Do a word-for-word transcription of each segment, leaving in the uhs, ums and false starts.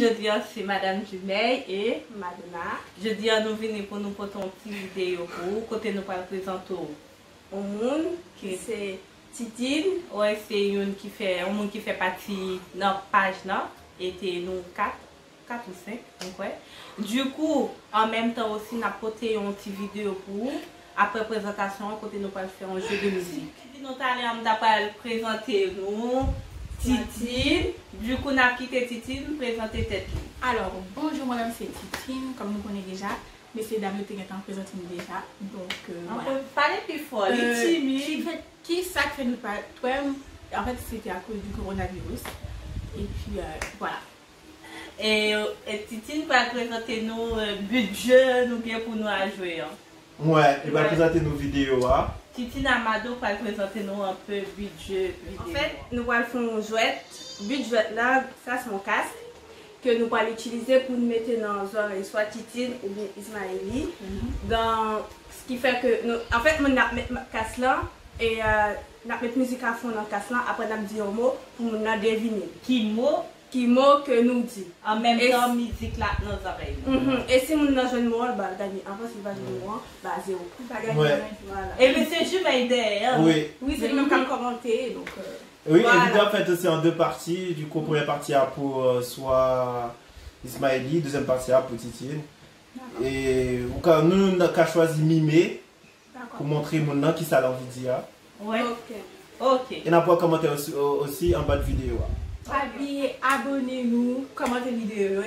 Je dis c'est Madame Jumeille et Madonna. Je dis nous venons pour nous porter une petite vidéo pour côté nous pas présenter au monde qui c'est Titine. Ouais, c'est une qui fait un monde qui fait partie de notre page là et nous quatre quatre ou cinq donc ouais. Du coup, en même temps aussi nous avons porté une petite vidéo pour après présentation côté nous pas faire un jeu de musique. Nous allons d'après présenter nous Titine. Du coup, on a quitté Titine, présenter tête. Alors, bonjour madame, c'est Titine, comme nous connaissons déjà. Mais c'est dames qui sont présentées déjà. Donc, euh, on voilà. peut parler plus fort, les euh, timides. Qui, fait, qui ça fait nous parler? En fait, c'était à cause du coronavirus. Et puis, euh, voilà. Et, et Titine va présenter nos euh, budgets, nous bien pour nous à jouer. Hein. Ouais, il va ouais. présenter nos vidéos. Hein. Titine Amado va présenter nous un peu budget vidéo. En fait, nous allons faire un jouet. Budget là, ça c'est mon casque. Que nous allons utiliser pour nous mettre dans zone soit Titine ou bien Ismaëli. Mm-hmm. Dans ce qui fait que nous, en fait, nous allons mettre ma casque là et euh, nous allons mettre musique à fond dans le casque là. Après, nous allons dire un mot pour nous deviner. Qui mot? Qui mot que nous dit. En même et temps, musique là dans nos oreilles. Mm-hmm. Et si nous avons joué le mot, bah gagner. En fait, si nous avons joué le mot, bah zéro. Bah gagner. Ouais. Voilà. Et M. Jumeille derrière. Oui. Oui, c'est le même qu'à commenter. Donc. Euh, Oui, voilà. et vidéo fait aussi en deux parties. Du coup, première partie a pour euh, soit Ismaëli, deuxième partie a pour Titine. Et quand nous, nous avons choisi Mimé pour montrer mon nom qui ça l'envie de dire. Ouais. Ok. Ok. Et on a pas commenter aussi, aussi en bas de vidéo. Habillez, abonnez-nous, commentez la vidéo,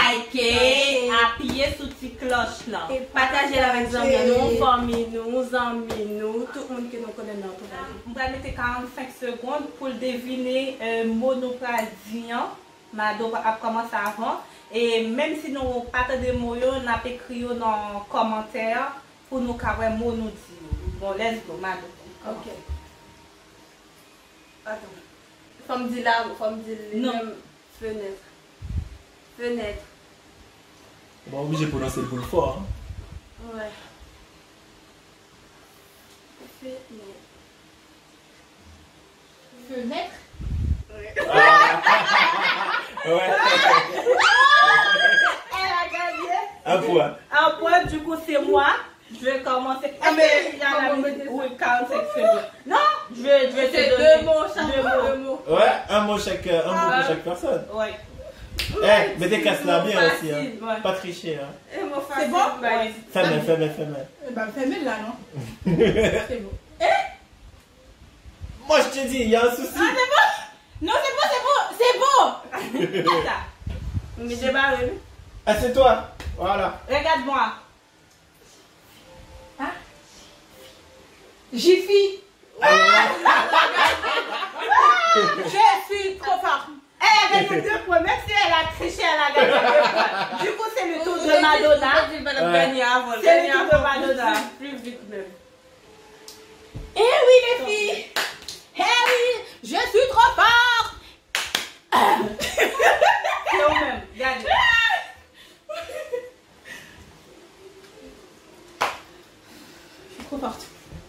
likez, appuyez sur la petite cloche là. Et partagez avec nos amis, nos familles, nos amis, nous, tout le monde que nous connaissons dans notre vie. On va mettre quarante-cinq secondes pour deviner le euh, mot nous dit. Mado a commencé avant. Et même si nous n'avons pas de mots, on a écrit dans les commentaires pour nous carrer le mot nous dit. Bon, let's go, Mado. Ok. Attends. Faut me dire là, faut me dire non. Fenêtre. Fenêtre. On va obligé de prononcer le boule fort. Hein. Ouais. Fenêtre. Fenêtre. Ouais. Ah. Ouais. Elle a gagné. Un point. Un point, du coup, c'est moi. Je vais commencer. Ah, mais il y a la oui, quarante-cinq secondes. Non, je vais, je vais te donner deux mots, chaque deux mots. Deux mots. Ouais, un mot chaque, un ah, mot pour chaque personne. Ouais. Eh, hey, mettez casse là bien facile, aussi. Hein. Ouais. Pas tricher. Hein. C'est bon? Ouais. Fais-moi, fais-moi, fais-moi. Eh ben, fais-moi là, non? C'est bon. Eh? Moi, je te dis, il y a un souci. Ah, c'est bon? Non, c'est bon, c'est bon, c'est bon. Mais j'ai barré. Ah, c'est toi. Voilà. Regarde-moi. Hein? Jiffy. Ah! Je suis trop fort. Elle a gagné deux points, même si elle a triché, elle a gagné deux points. Du coup, c'est le tour de Madonna. Ouais. C'est le tour de Madonna. Plus vite même. Eh oui, les filles. Eh oui, je suis trop fort. C'est vous-même, gagne. Je suis trop forte.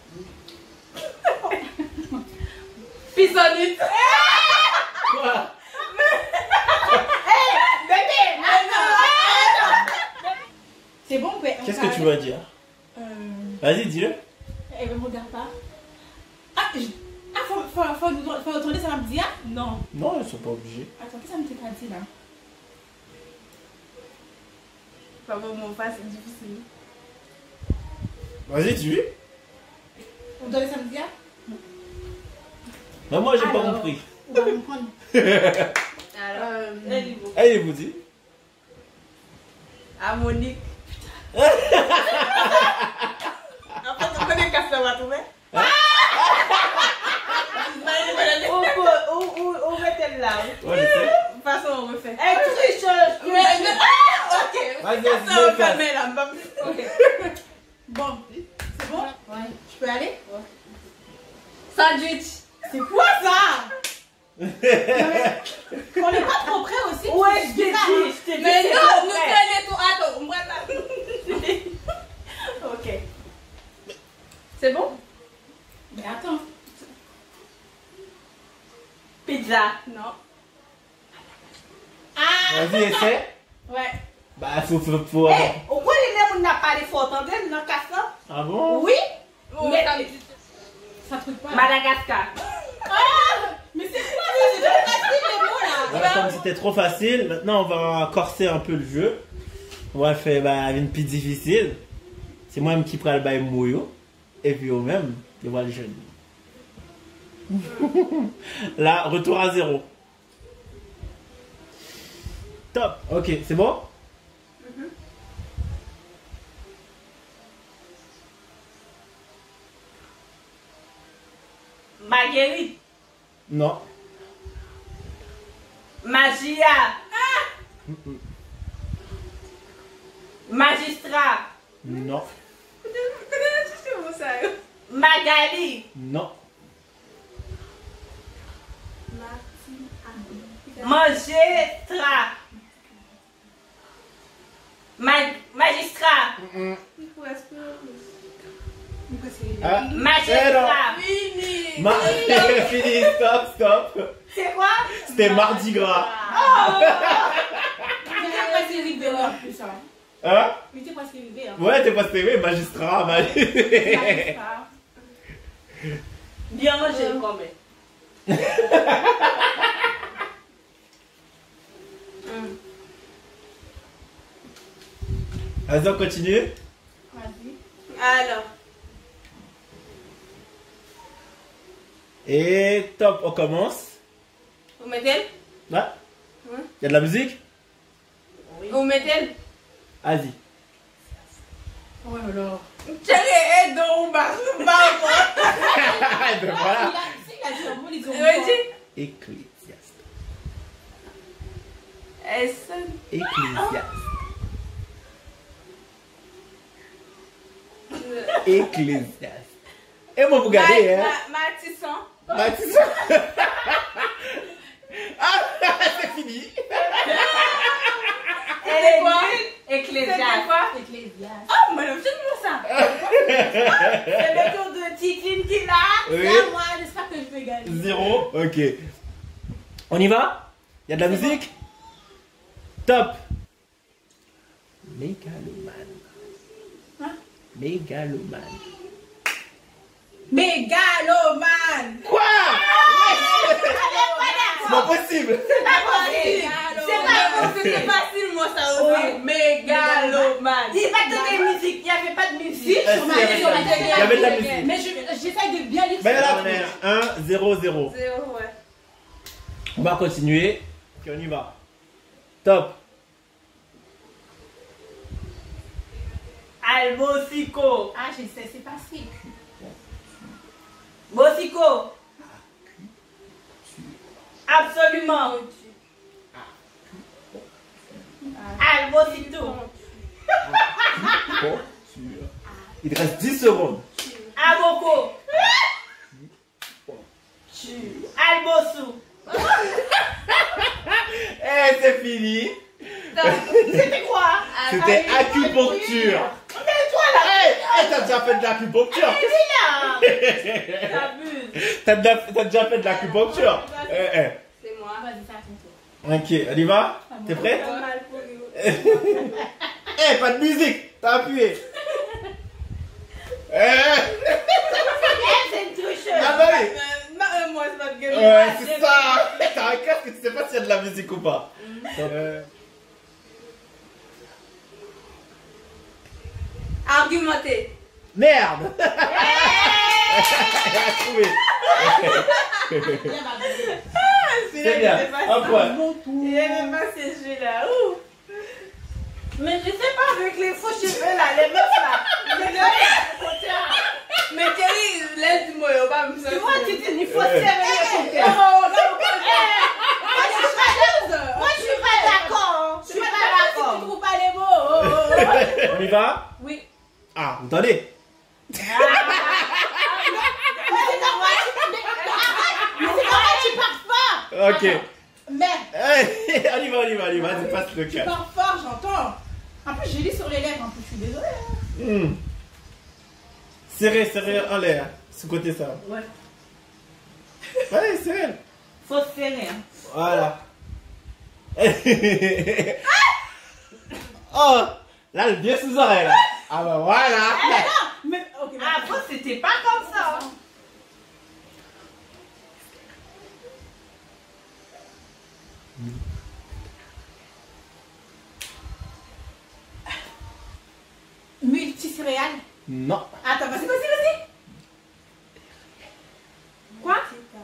Pisonite. Quoi? C'est bon, ouais. Qu'est-ce que tu vas dire? euh... Vas-y, dis-le. Elle ne me regarde pas. Ah, je... ah faut, faut, faut, faut retourner, ça va me dire? Non. Non, ils sont pas obligés. Attends, qu'est-ce que ça me fait pas dire là? Pas mon face, c'est difficile. Vas-y, dis-le. Vous donnez ça me dire? Mais moi, j'ai pas compris. On va comprendre. Alors, euh... allez-vous. Allez, vous dites. À Monique. En fait, on connaît qu'à ça va trouver. Où mettez-le là? Ouais, je sais. De toute façon, on refait. Eh, tu triches. Ah, ok. Vas-y, Ça, on vas-y, va vas-y. fermer là. Ok. Bon, c'est bon? Ouais. Je peux aller? Ouais. Sandwich. C'est quoi ça? On n'est pas trop près aussi. Ouais, je t'ai dit, je t'ai dit. Mais c'est non, trop nous près. tenons tout. Attends, moi là. Ok. C'est bon? Mais attends. Pizza. Non. Ah! Vas-y, essaie. Ouais. Bah, faut. faut, faut... Eh, pourquoi les mêmes n'a pas les faux entendre dans le casse là? Ah bon? Oui. Oh, Mais ça, ça truc pas. Madagascar. Ah, mais c'est quoi ça? C'est trop facile les mots là. Voilà, comme c'était trop facile, maintenant on va corser un peu le jeu. On va faire bah, une plus difficile. C'est moi-même qui prends le bail mouillot. Et puis au même, je vois le jeune. Là, retour à zéro. Top. Ok, c'est bon? Mm-hmm. Marguerite. Non. Magia. Ah. Magistrat. Non. Magali. Non. Magistrat. Mag magistrat. Ah, Magistrat. Fini. Ma... Fini, stop, stop. C'est quoi? C'était Mardi Gras. Mais t'es presque arrivé en plus. Hein. Hein? Mais t'es presque arrivé. Hein. Ouais, t'es pas oui, magistrat, magistrat. Bien mangé quand même. Vas-y, on continue. Vas-y. Alors. Et top, on commence. Vous mettez? Là? Ouais. Y'a de la musique? Vous mettez? Vas-y. Ouais, alors. Tiens, et donc, bah, bah, Ben voilà. Vas-y. Ecclésiaste. S. Ecclésiaste. Ecclésiaste. Et moi, vous regardez, hein? Matisson. Matisson. Ah, c'est fini. C'est quoi? Ecclésiaste. C'est quoi? Ecclésiaste. Oh, mais j'aime ça. C'est le tour de Titine qui l'a. Oui. C'est à moi, j'espère que je vais gagner. Zéro. Ok. On y va? Il y a de la musique? Top. Mégalomane. Hein? Mégalomane. Mégalomane. Quoi? C'est pas possible. C'est pas possible. C'est facile, moi, ça aussi. Mégalomane. Il va te donner musique. Il n'y avait pas de musique. Eh, Sur ma si, tête, il y sur ma avait tête. il y avait de la musique. Mais je- j'essaye de bien lire. Mais sur là, ma on est tête. à un, zéro, zéro. Zéro, ouais. On va continuer. Ok, on y va. Top. Albosico. Ah, je sais, c'est facile. Bosico. Absolument. Albosito. Il te reste dix secondes. Aboko. Albosu. Eh, c'est fini. C'était quoi? C'était acupuncture. Mais toi là. Eh, eh, t'as déjà fait de l'acupuncture. C'est là. T'abuses. T'as déjà, t'as déjà fait de l'acupuncture. Eh, eh. C'est moi. Vas-y, c'est à ton tour. Ok, on y va? T'es prêt? Pas mal pour nous. Eh, pas de musique. T'as appuyé. Eh. C'est une tricheuse. Ah bah oui. Non, euh, moi, c'est pas de gueule. Ouais, c'est ça. T'as un casque, tu sais pas s'il y a de la musique ou pas. Euh, Argumenter. Merde. Elle a trouvé. C'est bien. Un point. Il aime pas ces jeux-là. Ouh. Mais je sais pas avec les faux cheveux là, les meufs là. Les meufs là. Mais Kelly, laisse-moi, on va me Tu vois, tu dis, il faut Ouais. serrer les Non, coquins. non, non. Moi, je suis pas- moi, je suis pas d'accord. Je suis pas Tu d'accord. trouves pas les mots. Oh, oh, oh. On y va? Oui. Ah, vous attendez. Mais c'est normal, tu pars pas. Ok. Merde. Eh, on y va, on y va, on y va. Vas-y, passe le Tu cas. pars fort, j'entends. En plus, j'ai lu sur les lèvres. En plus, je suis désolée. hein. Hmm. Serré, serré en l'air. Ce côté ça. Ouais. Ouais, serré. Faut serrer. Hein. Voilà. Oh, là, le bien sous oreille là. Ah bah voilà. Eh, non, mais okay, avant, c'était pas comme ça. Multicéréales? Non. Attends, vas-y, vas-y, vas-y. Quoi?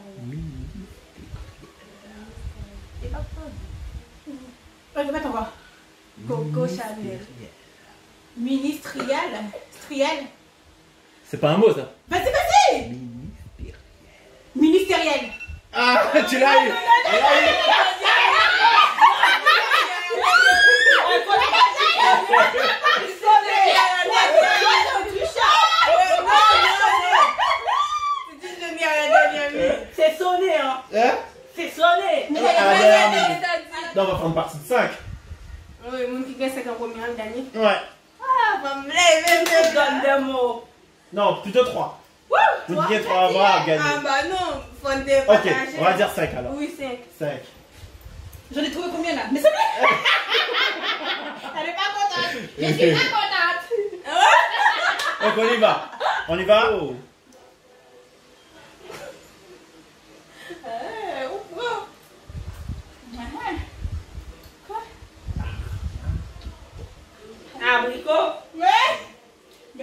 Ok, attends, quoi? Coco Chanel. Ministériel? Striel? C'est pas un mot ça. Vas-y, vas-y! Ministériel. Ah, tu l'as eu. C'est sonné, hein? Hein? C'est sonné! Non, on va prendre partie de cinq. Oui, mon qui gagne cinq en premier, le dernier. Ouais. Ah, va me lever, Je donne des mots. Non, plutôt trois. Vous dites trois avant à gagner. Ah bah non, faut des Ok, on va dire cinq alors. Oui, cinq. cinq. J'en ai trouvé combien là? Mais c'est bien. Elle est pas contente. Je suis pas contente. Donc on y va. On y va. Oh. Euh, ou quoi? Quoi? Abricot. Ouais.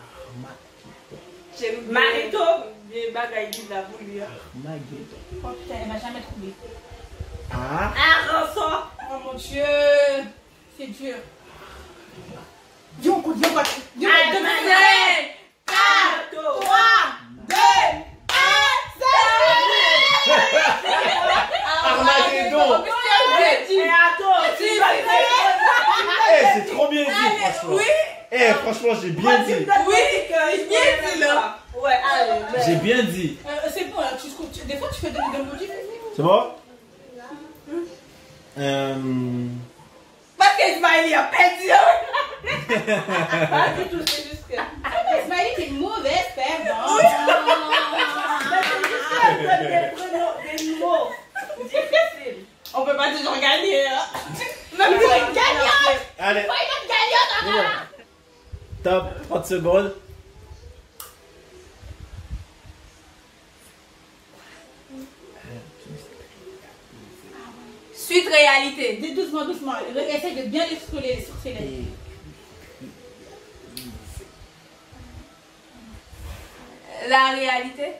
J'aime Marito. Des bagailles de la bouillie. Oh putain, elle m'a jamais trouvé. Ah. Arrançon. Oh mon dieu. C'est dur. Dis-on compte, dis-on compte. Dis-on compte. Allez, quatre, trois, deux, un, c'est Armageddon. et attends, tu vas Eh, c'est trop bien dit, franchement. Oui. Eh, franchement, j'ai bien dit. Oui, bien dit là. Ouais, allez. J'ai bien dit. Euh, c'est bon là, tu, tu, des fois tu fais des emojis. C'est bon? Euh... Parce que Smiley a perdu. Pas du tout, c'est juste que. Smiley, t'es une mauvaise perdante. Des prénoms, des mots difficiles. On peut pas toujours gagner. Hein. Même si on gagnante. Allez. Pas une gagnante. Bon. Top, trente secondes. Suite réalité. Dis doucement, doucement. Essaye de bien exclure sur ces lettres. La réalité.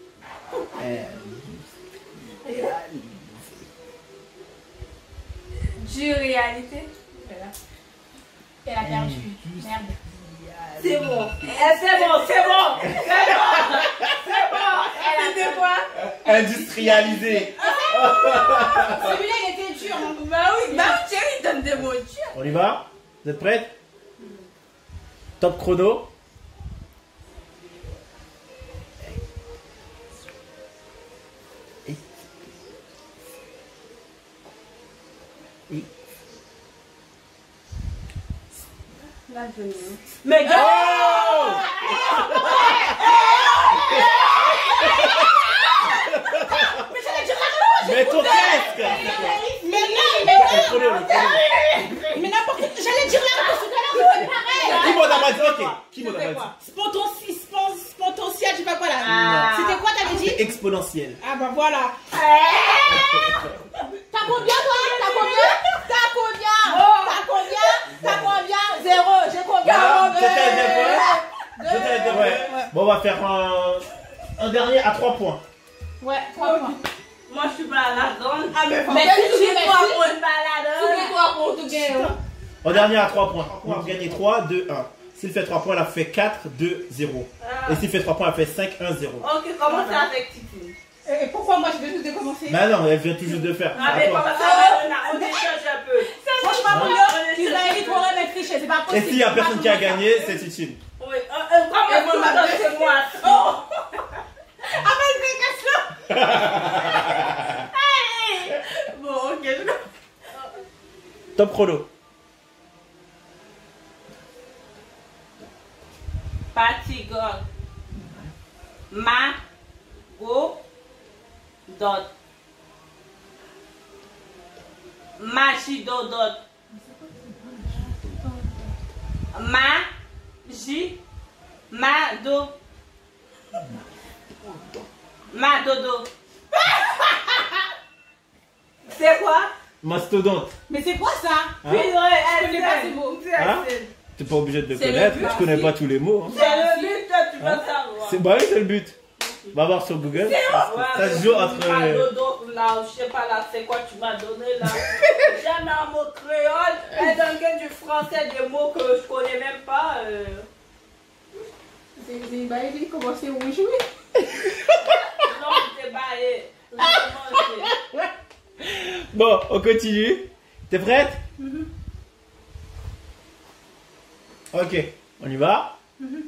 Du réalité. Elle a perdu. Merde. C'est bon. Eh, c'est bon, c'est bon. C'est bon. C'est bon. Elle a fait quoi? Industrialisé. Celui-là, il était dur. Hein. Bah oui, bah Thierry donne des mots durs. On y va? Vous êtes prêts? Top chrono. Là, je venais. Mais gars. Oh! Mais j'allais dire la Mais ton casque! Mais non, mais Le chrono, le chrono. Mais n'importe quoi. J'allais dire la réponse tout à l'heure, c'est pareil. Qui m'a pas dit? Ok. Qui m'a pas dit? Spontanti- spon- Potentiel, je sais pas quoi là. Ah. C'était quoi t'avais dit? Exponentiel. Ah bah voilà. T'as combien toi? T'as combien? T'as combien? T'as combien? T'as combien? Zéro. J'ai combien? Voilà, je t'ai Deux. dit, ouais. Deux. Je t'ai dit, ouais. Bon, on va faire un, un dernier à trois points. Ouais, trois points. Moi, je suis pas la grande. Ah mais Mais si si tu tu es crois pour une balade. Souviens-toi pour tout gagner. En dernier à trois points. Vous gagnez trois, deux, un. S'il fait trois points, elle a fait quatre, deux, zéro. Ah. Et s'il fait trois points, elle fait cinq, un, zéro. Ok, comment ça avec Titi? Et pourquoi moi je vais juste décommencer? Bah non, elle vient tout juste de faire. Ah, C'est mais à comment toi. ça va? On échange un peu. Franchement, Ouais. mon gars, Israël pourrait m'être triché, c'est pas Et possible. s'il n'y a personne qui a gagné, c'est Titine. Oui, euh, euh, comme Et le moi, tout ma dans belle. ce mois. Oh! Ah mais c'est casse-le! Bon, ok, je Top chrono. Patigog. Ma. Go. Dot. Magie dodot. Magie. Mado. Madodo. C'est quoi? Mastodonte. Mais c'est quoi ça? Hein? Oui, ouais, elle connais pas ces mots. Hein? T'es pas obligé de le C'est le connaître, but, tu connais si. pas tous les mots. Hein. C'est le but, toi, tu vas Hein? savoir. C'est bah oui, c'est le but. Va voir sur Google. Ça, ça se joue entre. Madodo, là, je sais pas là, c'est quoi tu m'as donné là. Jamais un mot créole. Elle donne que du français, des mots que je connais même pas. Euh... C'est Ismaëli, comment c'est où jouer? Non, c'est baillé. Bon, on continue. T'es prête? Mm-hmm. Ok, on y va. Mm-hmm.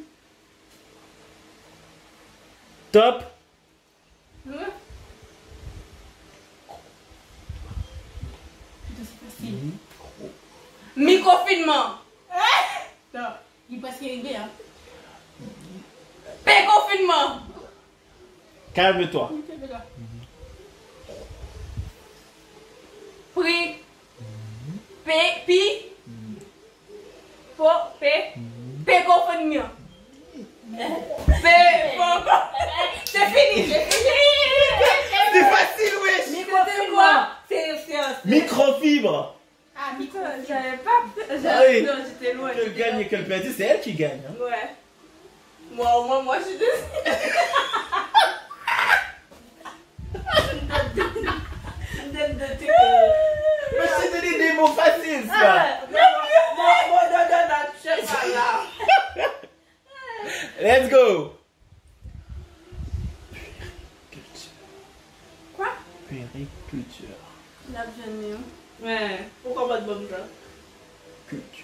Top. Ouais. C'est facile. Microfinement. Non, il est presque arrivé, hein. Péconfinement. Calme-toi. Pri. P. Pi. Po. P. Péconfinement. P. Po. C'est fini. C'est fini. C'est facile, wesh. Microfinement. C'est c'est- Microfibre. Ah, micro. J'avais pas. Ah j'avais- oui. Non, j'étais loin. Quel j'étais gagne loin. et quel perdit, c'est elle qui gagne. Hein. Ouais. Moi, au moins, moi, je suis désolée. Mais je t'ai donné des mots faciles, ça. Let's go. Quoi? Puériculture. La bienvenue. Ouais, pourquoi pas de bonne ça? Culture.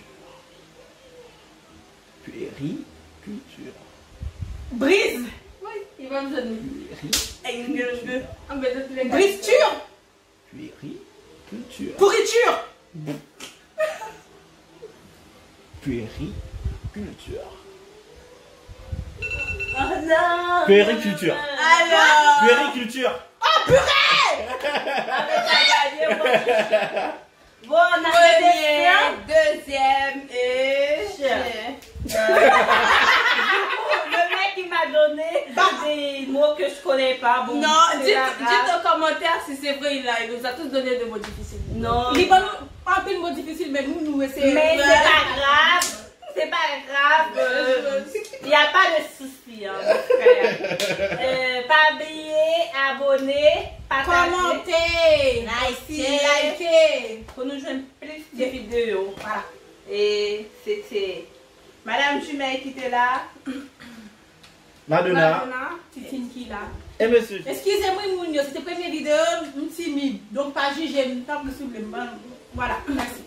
Puériculture. Brise. Oui, il va me donner. Puériculture. Ah, mais de tous les gars. Bristure. Puériculture. Pourriture. Puériculture. Oh non! Puériculture. Alors. Puériculture. Bon, on a Premier, fait deuxième et. chien. Le mec il m'a donné des mots que je connais pas. Bon, Non, c'est dites, pas grave. dites en commentaire si c'est vrai, il, a, il nous a tous donné des mots difficiles. Non. Il va nous un peu de mots difficiles, mais nous, nous essayons. Mais c'est pas grave. C'est pas grave. Il n'y a pas de souci, hein, mon frère. Euh, pas oublier, abonner, partager. Commenter. Liker. Liker. Pour nous joindre plus de vidéos. Voilà. Et c'était Madame Jumel qui était là. Madonna. Titine qui là. Et monsieur. Excusez-moi, Mounio, c'était la première vidéo, je suis timide. Donc, pas juger, je ne pas me soulever. Voilà, merci.